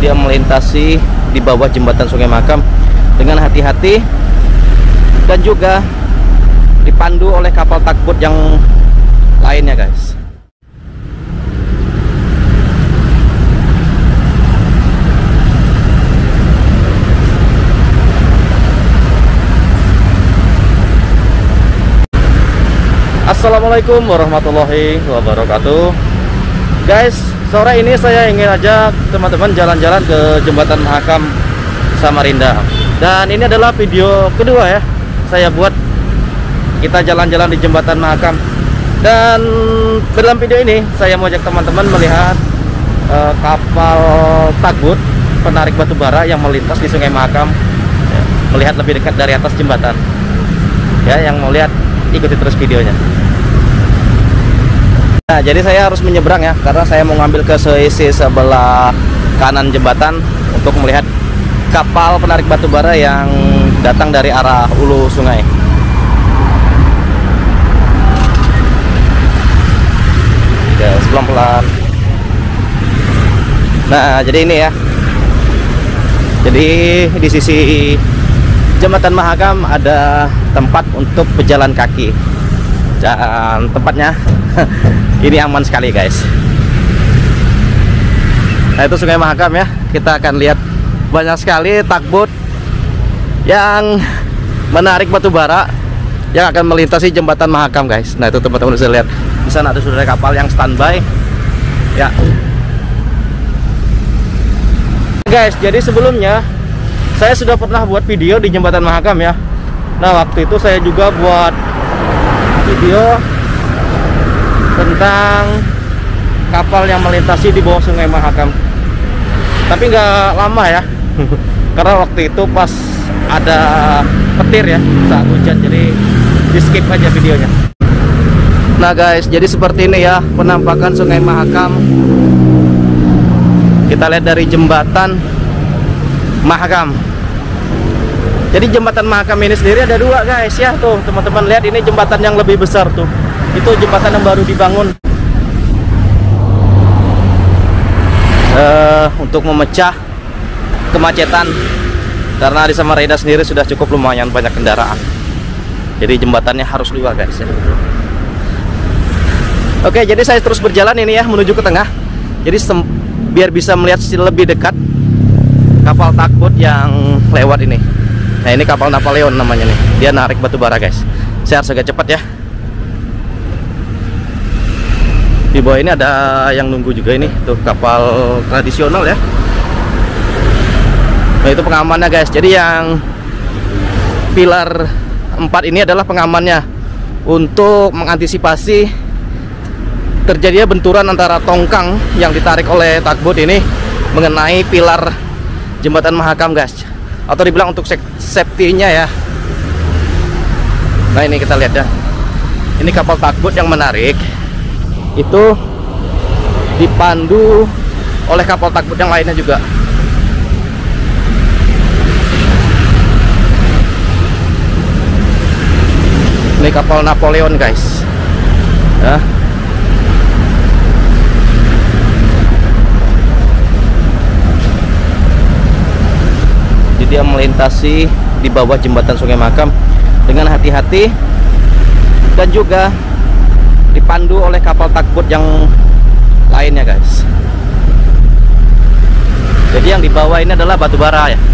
dia melintasi di bawah jembatan Sungai Mahakam dengan hati-hati dan juga dipandu oleh kapal tugboat yang lainnya, guys. Assalamualaikum warahmatullahi wabarakatuh. Guys, sore ini saya ingin ajak teman-teman jalan-jalan ke jembatan Mahakam Samarinda. Dan ini adalah video kedua ya saya buat kita jalan-jalan di jembatan Mahakam. Dan dalam video ini saya mau ajak teman-teman melihat kapal tugboat penarik batu bara yang melintas di Sungai Mahakam ya, melihat lebih dekat dari atas jembatan. Ya, yang mau lihat ikuti terus videonya. Nah, jadi saya harus menyeberang ya, karena saya mau ngambil ke sisi sebelah kanan jembatan untuk melihat kapal penarik batu bara yang datang dari arah hulu sungai. Guys, pelan-pelan. Nah, jadi ini ya. Jadi di sisi jembatan Mahakam ada tempat untuk pejalan kaki. Dan tempatnya ini aman sekali, guys. Nah, itu Sungai Mahakam ya. Kita akan lihat banyak sekali tugboat yang menarik batu bara yang akan melintasi jembatan Mahakam, guys. Nah, itu teman-teman bisa lihat. Di sana ada sudah kapal yang standby. Ya. Guys, jadi sebelumnya saya sudah pernah buat video di jembatan Mahakam ya. Nah, waktu itu saya juga buat video tentang kapal yang melintasi di bawah Sungai Mahakam. Tapi nggak lama ya, karena waktu itu pas ada petir ya saat hujan, jadi di skip aja videonya. Nah guys, jadi seperti ini ya penampakan Sungai Mahakam. Kita lihat dari jembatan Mahakam. Jadi jembatan Mahakam ini sendiri ada dua, guys ya. Tuh teman-teman lihat, ini jembatan yang lebih besar tuh. Itu jembatan yang baru dibangun untuk memecah kemacetan, karena di Samarinda sendiri sudah cukup lumayan banyak kendaraan. Jadi jembatannya harus dua, guys ya. Oke, jadi saya terus berjalan ini ya menuju ke tengah. Jadi biar bisa melihat lebih dekat kapal tugboat yang lewat ini. Nah, ini kapal Napoleon namanya nih. Dia narik batu bara, guys. Saya harus agak cepat ya. Di bawah ini ada yang nunggu juga ini. Tuh kapal tradisional ya. Nah, itu pengamannya, guys. Jadi yang pilar 4 ini adalah pengamannya untuk mengantisipasi terjadinya benturan antara tongkang yang ditarik oleh tugboat ini mengenai pilar jembatan Mahakam, guys. Atau dibilang untuk safety-nya ya. Nah, ini kita lihat ya. Ini kapal tugboat yang menarik itu dipandu oleh kapal tugboat yang lainnya juga. Ini kapal Napoleon, guys ya. Dia melintasi di bawah jembatan Sungai Mahakam dengan hati-hati dan juga dipandu oleh kapal tugboat yang lainnya, guys. Jadi yang di bawah ini adalah batu bara ya.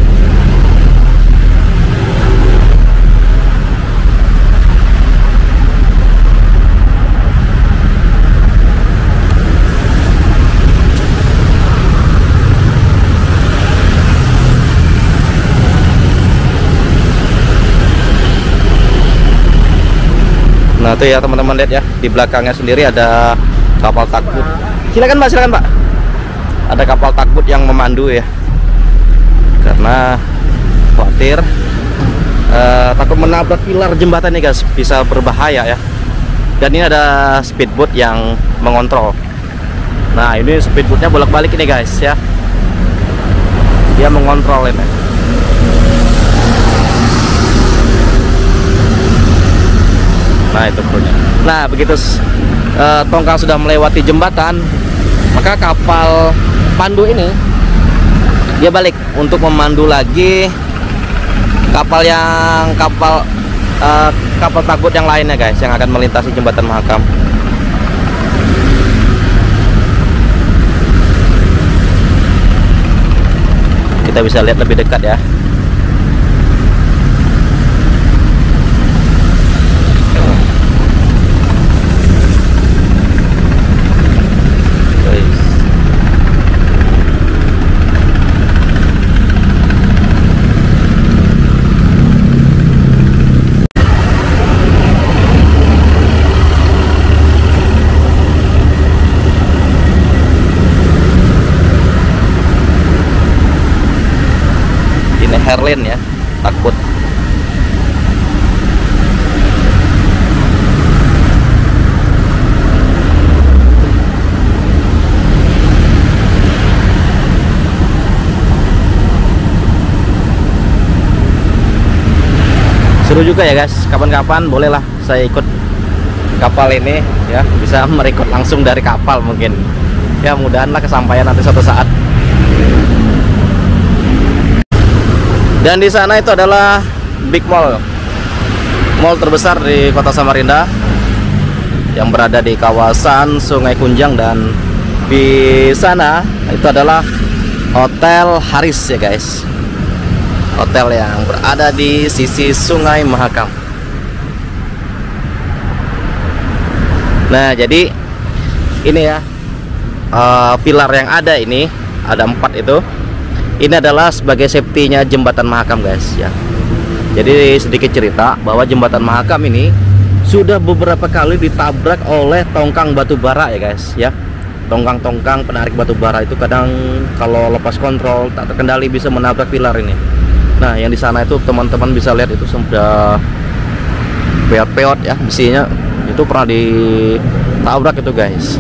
Nah, itu ya teman-teman, lihat ya, di belakangnya sendiri ada kapal tugboat. Silakan Mbak, silakan Mbak. Ada kapal tugboat yang memandu ya, karena khawatir takut menabrak pilar jembatan nih, guys, bisa berbahaya ya. Dan ini ada speedboat yang mengontrol. Nah, ini speedboatnya bolak-balik ini, guys ya. Dia mengontrol ini. Nah, itu krunya. Nah, begitu tongkang sudah melewati jembatan, maka kapal pandu ini dia balik untuk memandu lagi kapal kapal takbut yang lainnya guys, yang akan melintasi jembatan Mahakam. Kita bisa lihat lebih dekat ya. Herlin ya, takbut. Seru juga ya guys, kapan-kapan bolehlah saya ikut kapal ini ya, bisa merekod langsung dari kapal mungkin ya, mudahan lah kesampaian nanti suatu saat. Dan di sana itu adalah Big Mall, mall terbesar di kota Samarinda yang berada di kawasan Sungai Kunjang, dan di sana itu adalah Hotel Haris ya guys, hotel yang berada di sisi Sungai Mahakam. Nah jadi ini ya, pilar yang ada ini ada 4 itu. Ini adalah sebagai safety-nya jembatan Mahakam guys ya. Jadi sedikit cerita bahwa jembatan Mahakam ini sudah beberapa kali ditabrak oleh tongkang batu bara ya guys ya. Tongkang-tongkang penarik batu bara itu kadang kalau lepas kontrol tak terkendali bisa menabrak pilar ini. Nah yang di sana itu teman-teman bisa lihat itu sudah peot-peot ya, besinya itu pernah ditabrak itu guys.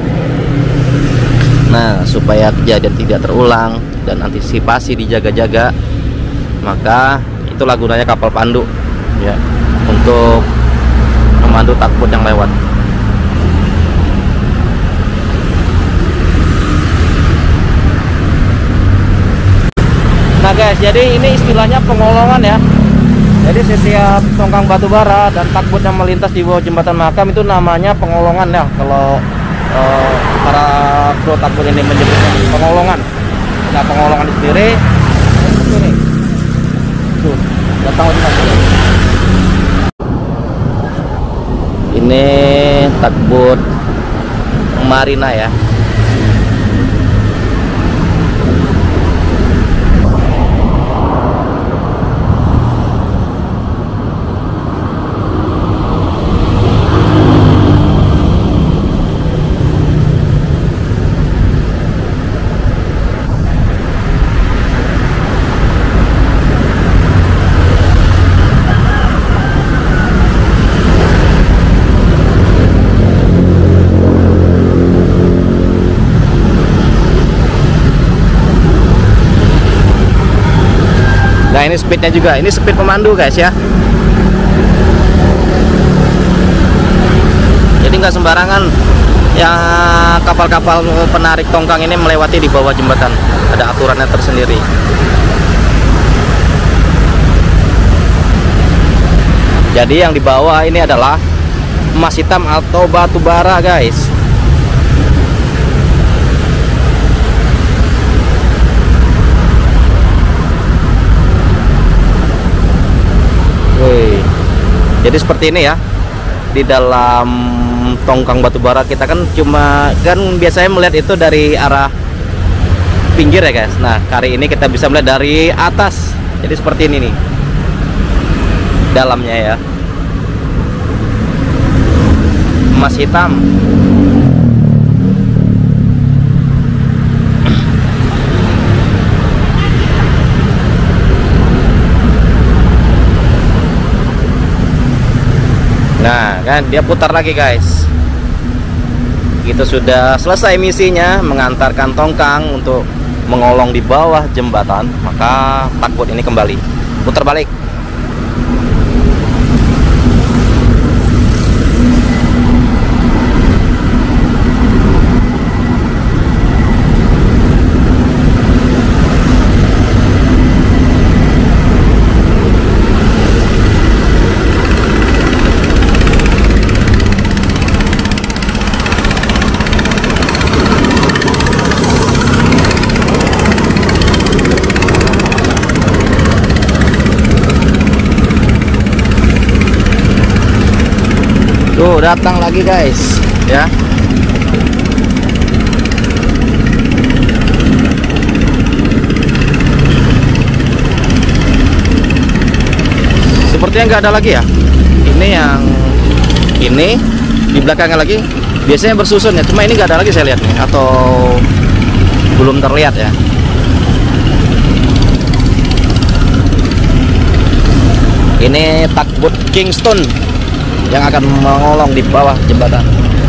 Nah supaya kejadian tidak terulang dan antisipasi dijaga-jaga, maka itulah gunanya kapal pandu ya, untuk memandu takbut yang lewat. Nah guys, jadi ini istilahnya pengolongan ya. Jadi setiap tongkang batu bara dan takbut yang melintas di bawah jembatan Mahakam itu namanya pengolongan ya. Kalau para kru takbut ini menyebutnya pengolongan. Nah pengolongan sendiri ini tuh datang ini takbut Marina ya. Nah ini speednya juga, ini speed pemandu guys ya. Jadi nggak sembarangan ya kapal-kapal penarik tongkang ini melewati di bawah jembatan, ada aturannya tersendiri. Jadi yang di bawah ini adalah emas hitam atau batu bara guys. Wih. Jadi seperti ini ya, di dalam tongkang batu bara kita kan biasanya melihat itu dari arah pinggir ya guys. Nah kali ini kita bisa melihat dari atas, jadi seperti ini nih dalamnya ya, emas hitam. Nah kan dia putar lagi guys. Itu sudah selesai misinya, mengantarkan tongkang untuk mengolong di bawah jembatan. Maka takbut ini kembali putar balik. datang lagi guys, ya. Sepertinya nggak ada lagi ya. Ini yang ini di belakangnya lagi. Biasanya bersusun ya, cuma ini nggak ada lagi saya lihat nih, atau belum terlihat ya. Ini tugboat Kingston yang akan mengolong di bawah jembatan.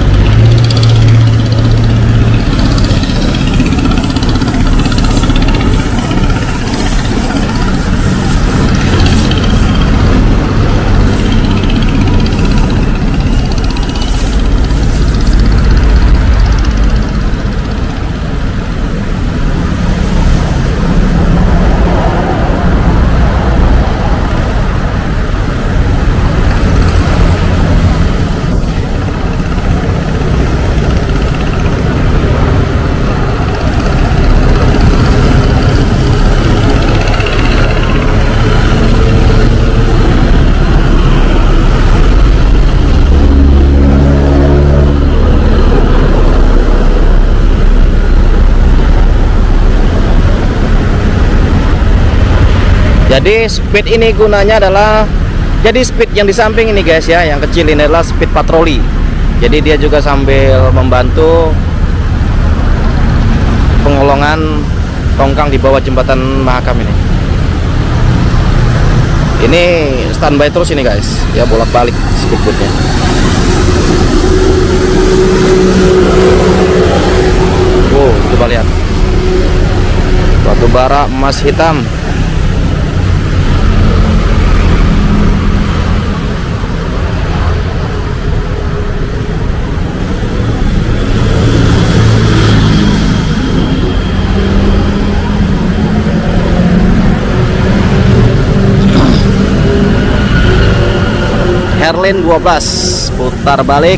Jadi speed ini gunanya adalah, jadi speed yang di samping ini guys ya, yang kecil ini adalah speed patroli. Jadi dia juga sambil membantu pengolongan tongkang di bawah jembatan Mahakam ini. Ini standby terus ini guys, ya bolak-balik speedboatnya. Wow, coba lihat, batu bara emas hitam. Herlin 12 putar balik.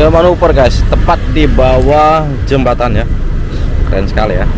manuver guys, tepat di bawah jembatan ya. Keren sekali ya.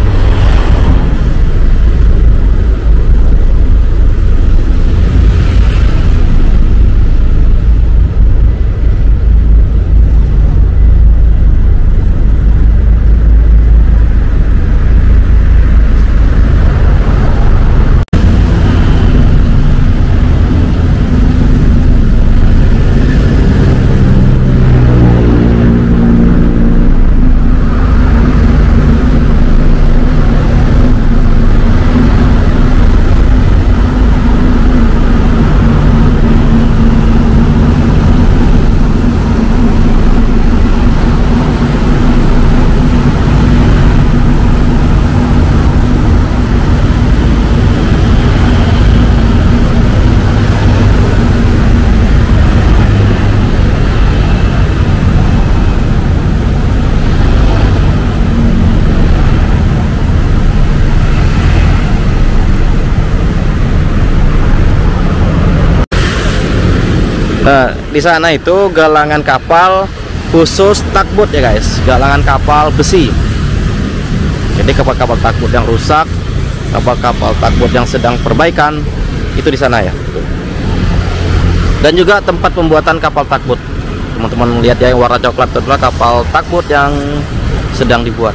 Nah, di sana itu galangan kapal khusus tugboat ya guys, galangan kapal besi. Jadi kapal-kapal tugboat yang rusak, kapal-kapal tugboat yang sedang perbaikan itu di sana ya. Dan juga tempat pembuatan kapal tugboat. Teman-teman lihat ya, yang warna coklat itu adalah kapal tugboat yang sedang dibuat.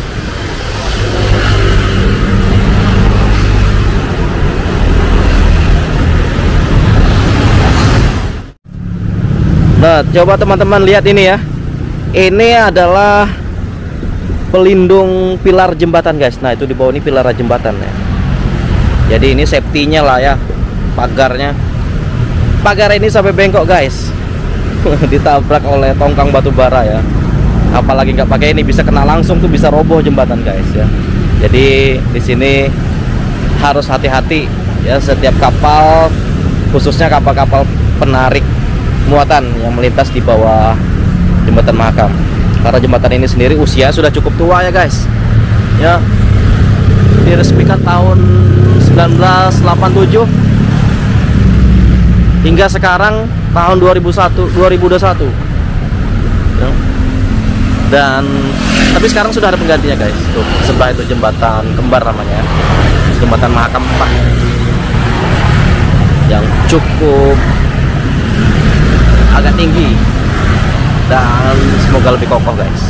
Nah, coba teman-teman lihat ini ya. Ini adalah pelindung pilar jembatan guys. Nah, itu di bawah ini pilar jembatan ya. Jadi ini safety-nya lah ya, pagarnya. Pagar ini sampai bengkok guys. Ditabrak oleh tongkang batu bara ya. Apalagi nggak pakai ini, bisa kena langsung tuh, bisa roboh jembatan guys ya. Jadi di sini harus hati-hati ya, setiap kapal, khususnya kapal-kapal penarik muatan yang melintas di bawah jembatan Mahakam. Karena jembatan ini sendiri usia sudah cukup tua ya guys. Ya, diresmikan tahun 1987 hingga sekarang tahun 2021. Ya. Dan tapi sekarang sudah ada penggantinya guys. Tuh, sebelah itu jembatan kembar namanya, jembatan Mahakam 4 yang cukup agak tinggi dan semoga lebih kokoh guys.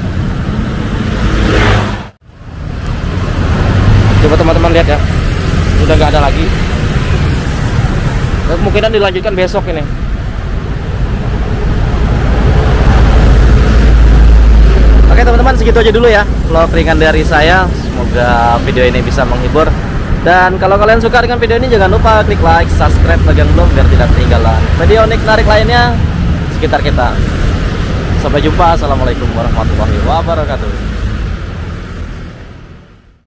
Coba teman-teman lihat ya, udah nggak ada lagi. Kemungkinan dilanjutkan besok ini. Oke teman-teman, segitu aja dulu ya vlog ringan dari saya. Semoga video ini bisa menghibur. Dan kalau kalian suka dengan video ini, jangan lupa klik like, subscribe bagian belum biar tidak ketinggalan video unik menarik lainnya sekitar kita. Sampai jumpa. Assalamualaikum warahmatullahi wabarakatuh.